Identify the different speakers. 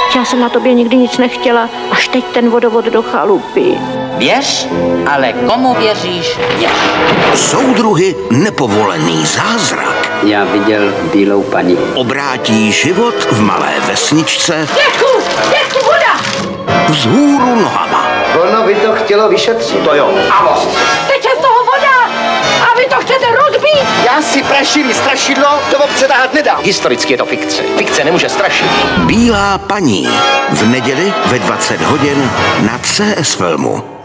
Speaker 1: Já jsem na tobě nikdy nic nechtěla, až teď ten vodovod do chalupy.
Speaker 2: Věř, ale komu věříš, věř.
Speaker 3: Soudruhy nepovolený zázrak.
Speaker 4: Já viděl bílou paní.
Speaker 3: Obrátí život v malé vesničce
Speaker 1: Dětku, voda!
Speaker 3: vzhůru nohama.
Speaker 5: Ono by to chtělo vyšetřit. To jo. A moc.
Speaker 1: Teče z toho voda! A vy to chcete rozbít?
Speaker 5: Já si prašivý strašidlo do obce tahat nedám. Historicky je to fikce. Fikce nemůže strašit.
Speaker 3: Bílá paní v neděli ve 20 hodin na CS Filmu.